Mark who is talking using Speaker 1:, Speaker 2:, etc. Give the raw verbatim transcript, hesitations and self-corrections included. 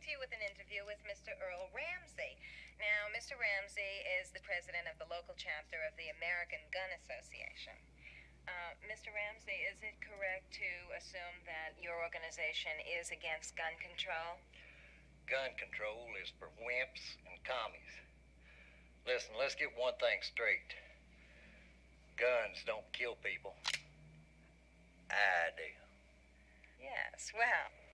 Speaker 1: to you with an interview with Mister Earl Ramsey. Now, Mister Ramsey is the president of the local chapter of the American Gun Association. Uh, Mister Ramsey, is it correct to assume that your organization is against gun control?
Speaker 2: Gun control is for wimps and commies. Listen, let's get one thing straight. Guns don't kill people. I do.
Speaker 1: Yes, well,